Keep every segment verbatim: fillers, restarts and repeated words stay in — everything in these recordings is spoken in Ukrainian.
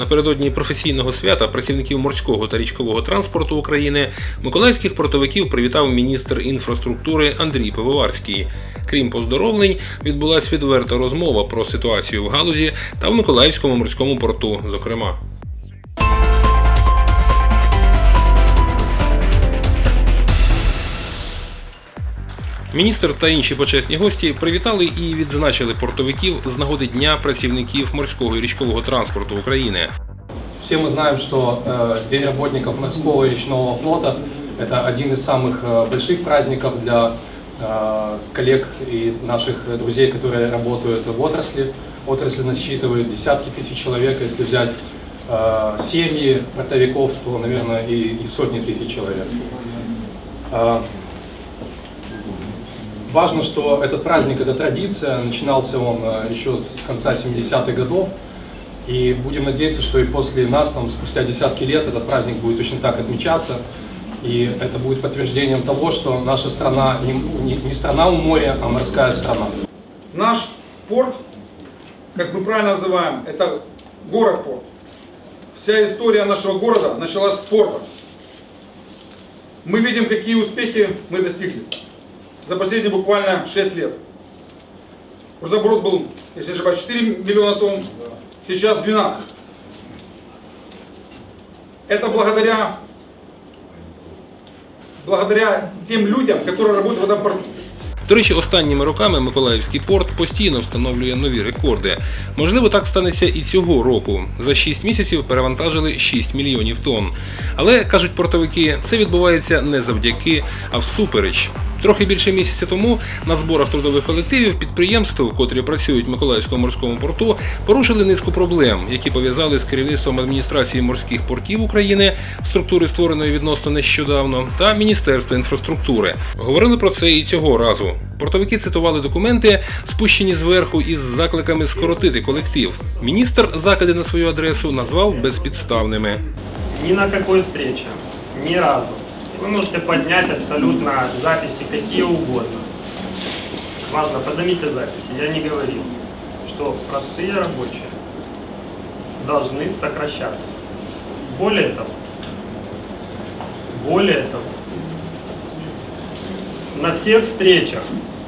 Напередодні професійного свята працівників морського та річкового транспорту України миколаївських портовиків привітав міністр інфраструктури Андрій Пивоварський. Крім поздоровлень, відбулася відверта розмова про ситуацію в галузі та в Миколаївському морському порту, зокрема. Міністр та інші почесні гості привітали і відзначили портовиків з нагоди Дня працівників морського і річкового транспорту України. Все мы знаем, что э, День работников морского и речного флота – это один из самых э, больших праздников для э, коллег и наших друзей, которые работают в отрасли. Отрасль насчитывает десятки тысяч человек. Если взять э, семьи портовиков, то, наверное, и, и сотни тысяч человек. Э, важно, что этот праздник – это традиция. Начинался он э, еще с конца семидесятых годов. И будем надеяться, что и после нас, там, спустя десятки лет, этот праздник будет точно так отмечаться. И это будет подтверждением того, что наша страна не, не, не страна у моря, а морская страна. Наш порт, как мы правильно называем, это город-порт. Вся история нашего города началась с порта. Мы видим, какие успехи мы достигли за последние буквально шесть лет. Грузооборот был, если не ошибаюсь, четыре миллиона тонн. Сейчас двенадцать. Это благодаря, благодаря тем людям, которые работают в этом порту. До речі, останніми роками Миколаївський порт постійно встановлює нові рекорди. Можливо, так станеться і цього року. За шість місяців перевантажили шість мільйонів тонн. Але, кажуть портовики, це відбувається не завдяки, а всупереч. Трохи більше місяця тому на зборах трудових колективів підприємств, котрі працюють в Миколаївському морському порту, порушили низку проблем, які пов'язали з керівництвом адміністрації морських портів України, структури, створеної відносно нещодавно, та Міністерства інфраструктури. Говорили про це і цього разу. Портовики цитували документи, спущені зверху із закликами скоротити колектив. Міністр закиди на свою адресу назвав безпідставними. Ні на якій зустрічі, ні разу. Вы можете поднять абсолютно записи какие угодно. Важно, поднимите записи. Я не говорил, что простые рабочие должны сокращаться. Более того, более того, на всех встречах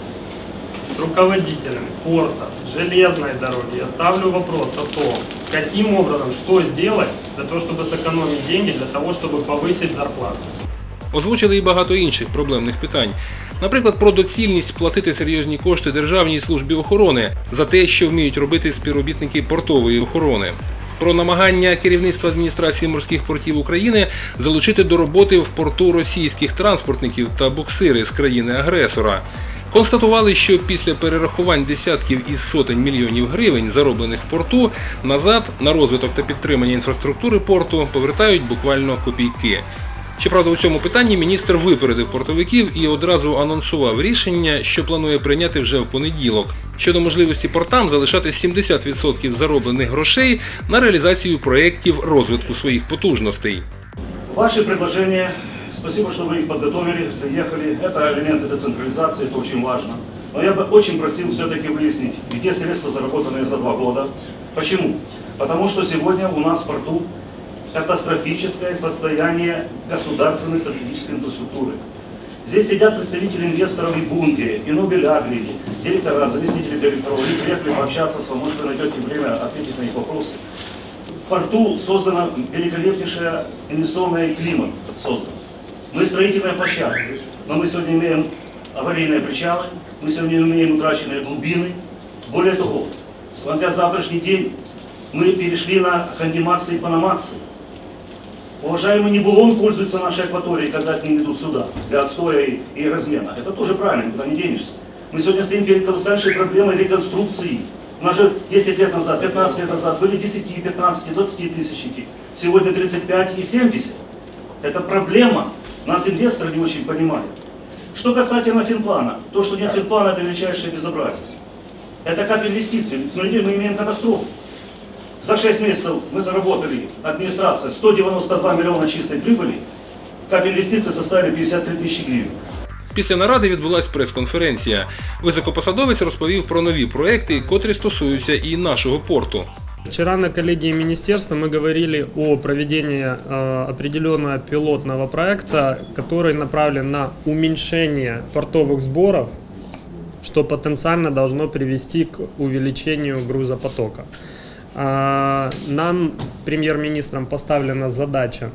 с руководителями порта, железной дороги я ставлю вопрос о том, каким образом, что сделать для того, чтобы сэкономить деньги, для того, чтобы повысить зарплату. Озвучили і багато інших проблемних питань. Наприклад, про доцільність платити серйозні кошти Державній службі охорони за те, що вміють робити співробітники портової охорони. Про намагання керівництва адміністрації морських портів України залучити до роботи в порту російських транспортників та буксири з країни-агресора. Констатували, що після перерахувань десятків із сотень мільйонів гривень, зароблених в порту, назад на розвиток та підтримання інфраструктури порту повертають буквально копійки. Щоправда, у цьому питанні міністр випередив портовиків і одразу анонсував рішення, що планує прийняти вже в понеділок, щодо можливості портам залишати сімдесят відсотків зароблених грошей на реалізацію проєктів розвитку своїх потужностей. Ваши предложения, спасибо, что вы их подготовили, приехали. Это элементы децентрализации, это очень важно. Но я бы очень просил все-таки выяснить, где средства, заработанные за два года. Почему? Потому что сегодня у нас в порту катастрофическое состояние государственной стратегической инфраструктуры. Здесь сидят представители инвесторов и Бунгере, и Нобель Агриди, директора, заместители директоров. Вы приехали пообщаться с вами, может, вы найдете время ответить на их вопросы. В порту создана великолепнейшая инвестиционный климат. Создан. Мы строительная площадка, но мы сегодня имеем аварийные причалы, мы сегодня имеем утраченные глубины. Более того, смотря завтрашний день, мы перешли на хандимаксы и панамаксы. Уважаемый Небулон пользуется нашей акваторией, когда к ним идут сюда для отстоя и, и размена. Это тоже правильно, куда не денешься. Мы сегодня стоим перед колоссальной проблемой реконструкции. У нас же десять лет назад, пятнадцать лет назад были десять, пятнадцать, двадцать тысячники. Сегодня тридцать пять и семьдесят. Это проблема. Нас инвесторы не очень понимают. Что касательно финплана, то, что нет финплана, это величайшее безобразие. Это как инвестиции. Смотрите, мы имеем катастрофу. За шесть месяцев мы заработали, администрация, сто девяносто два миллиона чистой прибыли, как инвестиции составили пятьдесят три тысячи гривен. Після наради відбулася прес-конференція. Високопосадовець розповів про нові проекти, котрі стосуються і нашого порту. Вчера на коллегии министерства мы говорили о проведении э, определенного пилотного проекта, который направлен на уменьшение портовых сборов, что потенциально должно привести к увеличению грузопотока. Э, нам, премьер-министром, поставлена задача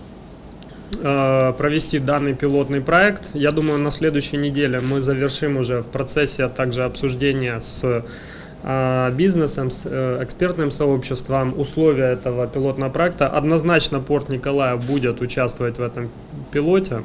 э, провести данный пилотный проект. Я думаю, на следующей неделе мы завершим уже в процессе, а также обсуждения с бизнесом, с экспертным сообществом условия этого пилотного проекта. Однозначно порт Николаев будет участвовать в этом пилоте.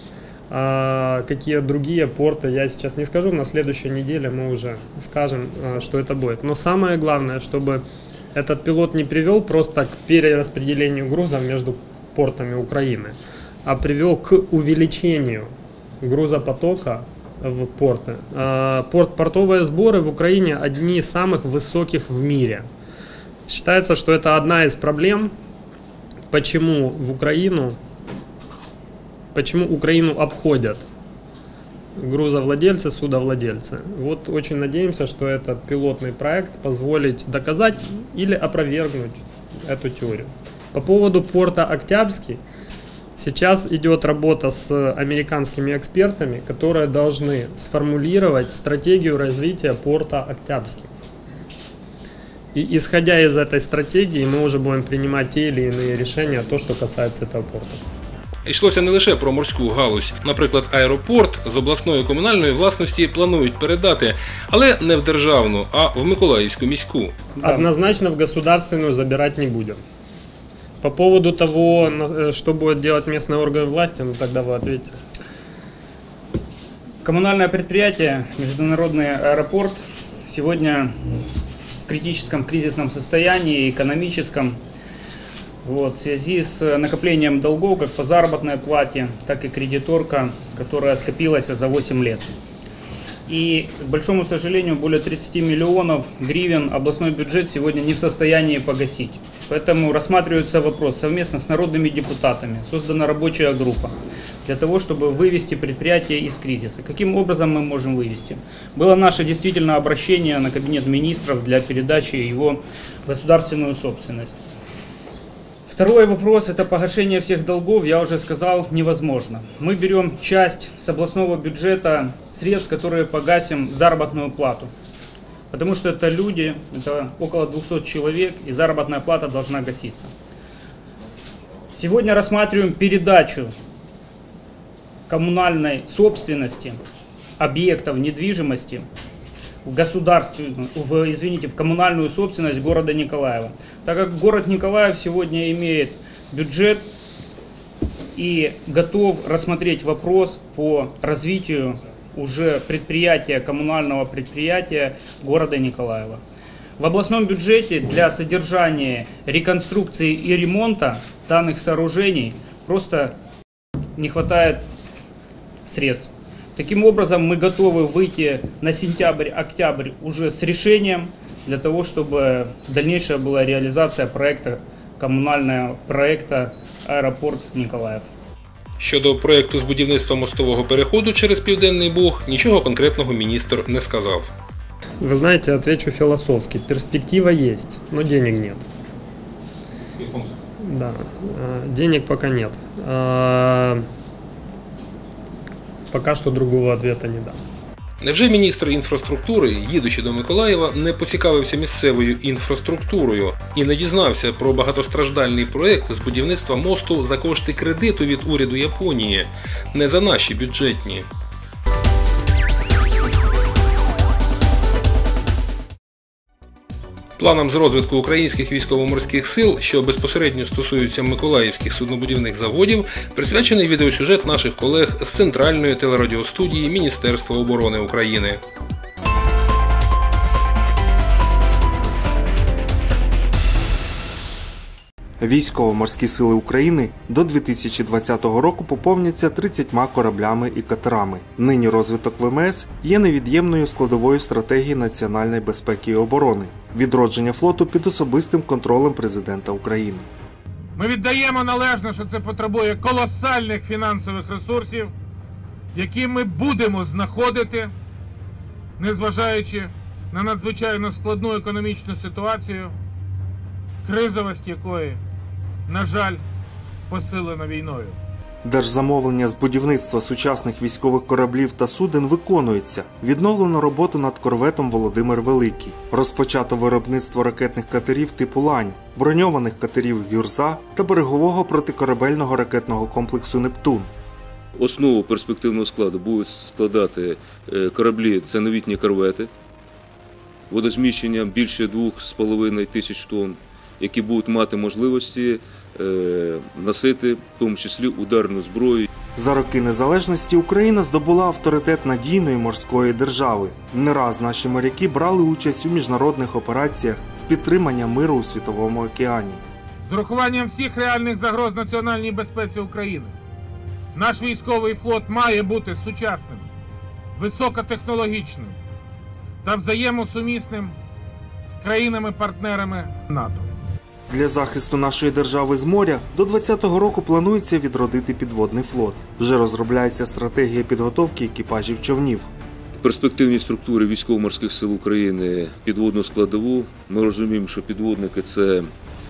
А какие другие порты, я сейчас не скажу, на следующей неделе мы уже скажем, что это будет. Но самое главное, чтобы этот пилот не привел просто к перераспределению грузов между портами Украины, а привел к увеличению грузопотока в порты. Порт, портовые сборы в Украине одни из самых высоких в мире. Считается, что это одна из проблем, почему в Украину, почему Украину обходят грузовладельцы, судовладельцы. Вот очень надеемся, что этот пилотный проект позволит доказать или опровергнуть эту теорию. По поводу порта Октябрьский. Сейчас идет работа с американскими экспертами, которые должны сформулировать стратегию развития порта Октябрьский. И исходя из этой стратегии, мы уже будем принимать те или иные решения, то, что касается этого порта. Йшлося не лише про морську галузь. Наприклад, аеропорт з обласної комунальної власності планують передати, але не в державну, а в Миколаївську міську. Однозначно в государственную забирать не будем. По поводу того, что будет делать местные органы власти, ну тогда вы ответите. Коммунальное предприятие, международный аэропорт, сегодня в критическом кризисном состоянии, экономическом, вот, в связи с накоплением долгов как по заработной плате, так и кредиторка, которая скопилась за восемь лет. И, к большому сожалению, более тридцати миллионов гривен областной бюджет сегодня не в состоянии погасить. Поэтому рассматривается вопрос совместно с народными депутатами. Создана рабочая группа для того, чтобы вывести предприятие из кризиса. Каким образом мы можем вывести? Было наше действительно обращение на Кабинет министров для передачи его в государственную собственность. Второй вопрос – это погашение всех долгов, я уже сказал, невозможно. Мы берем часть с областного бюджета средств, которые погасим заработную плату. Потому что это люди, это около двухсот человек, и заработная плата должна гаситься. Сегодня рассматриваем передачу коммунальной собственности, объектов недвижимости в государственную, в, извините, в коммунальную собственность города Николаева. Так как город Николаев сегодня имеет бюджет и готов рассмотреть вопрос по развитию уже предприятия, коммунального предприятия города Николаева. В областном бюджете для содержания, реконструкции и ремонта данных сооружений просто не хватает средств. Таким образом, мы готовы выйти на сентябрь-октябрь уже с решением для того, чтобы дальнейшая была реализация проекта, коммунального проекта «Аэропорт Николаев». Щодо проєкту з будівництва мостового переходу через Південний Буг, нічого конкретного міністр не сказав. Вы знаете, отвечу философски. Перспектива есть, но денег нет. Да, денег пока нет. Пока что другого ответа не дам. Невже міністр інфраструктури, їдучи до Миколаєва, не поцікавився місцевою інфраструктурою і не дізнався про багатостраждальний проєкт з будівництва мосту за кошти кредиту від уряду Японії, не за наші бюджетні? Планам з розвитку українських військово-морських сил, що безпосередньо стосуються миколаївських суднобудівних заводів, присвячений відеосюжет наших колег з Центральної телерадіостудії Міністерства оборони України. Військово-морські сили України до дві тисячі двадцятого року поповняться тридцятьма кораблями і катерами. Нині розвиток ВМС є невід'ємною складовою стратегії національної безпеки і оборони. Відродження флоту під особистим контролем президента України. Ми віддаємо належне, що це потребує колосальних фінансових ресурсів, які ми будемо знаходити, незважаючи на надзвичайно складну економічну ситуацію, кризовість якої, на жаль, посилена війною. Держзамовлення з будівництва сучасних військових кораблів та суден виконується. Відновлено роботу над корветом «Володимир Великий». Розпочато виробництво ракетних катерів типу «Лань», броньованих катерів «Гюрза» та берегового протикорабельного ракетного комплексу «Нептун». Основу перспективного складу будуть складати кораблі, це новітні корвети, водозміщенням більше двох з половиною тисяч тонн, які будуть мати можливості носити, в тому числі, ударну зброю. За роки незалежності Україна здобула авторитет надійної морської держави. Не раз наші моряки брали участь у міжнародних операціях з підтримання миру у Світовому океані. З урахуванням всіх реальних загроз національній безпеці України наш військовий флот має бути сучасним, високотехнологічним та взаємосумісним з країнами-партнерами НАТО. Для захисту нашої держави з моря до двадцятого року планується відродити підводний флот. Вже розробляється стратегія підготовки екіпажів човнів. В перспективній структурі Військово-морських сил України підводну складову ми розуміємо, що підводники – це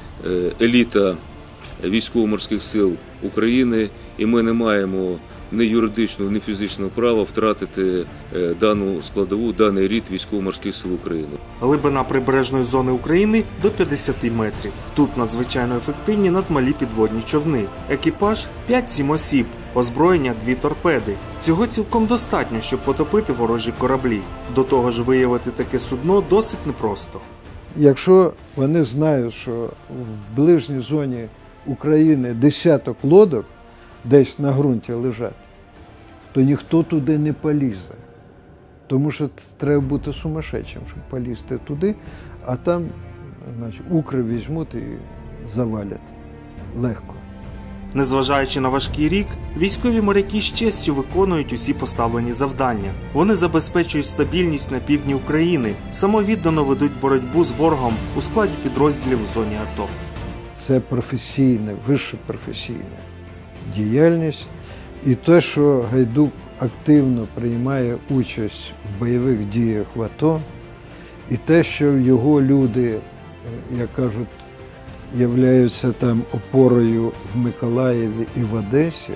еліта Військово-морських сил України, і ми не маємо ні юридичного, ні фізичного права втратити дану складову, даний рід Військово-морських сил України. Глибина прибережної зони України – до п'ятдесят метрів. Тут надзвичайно ефективні надмалі підводні човни. Екіпаж – п'ять-сім осіб, озброєння – дві торпеди. Цього цілком достатньо, щоб потопити ворожі кораблі. До того ж, виявити таке судно досить непросто. Якщо вони знають, що в ближній зоні України десяток лодок десь на ґрунті лежать, то ніхто туди не полізе. Тому що треба бути сумасшедшим, щоб полізти туди, а там, значить, укри візьмуть і завалять легко. Незважаючи на важкий рік, військові моряки з честю виконують усі поставлені завдання. Вони забезпечують стабільність на півдні України, самовіддано ведуть боротьбу з ворогом у складі підрозділів в зоні АТО. Це професійна, вища професійна діяльність. І те, що Гайдук активно приймає участь в бойових діях в АТО, і те, що його люди, як кажуть, являються там опорою в Миколаєві і в Одесі,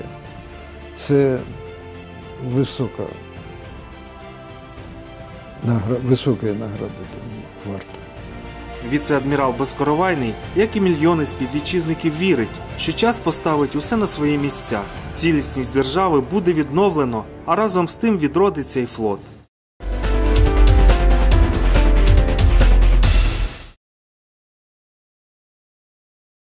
це висока, награ... високої награди варта. Віце-адмірал Безкоровайний, як і мільйони співвітчизників, вірить, що час поставить усе на свої місця. Цілісність держави буде відновлено, а разом з тим відродиться і флот.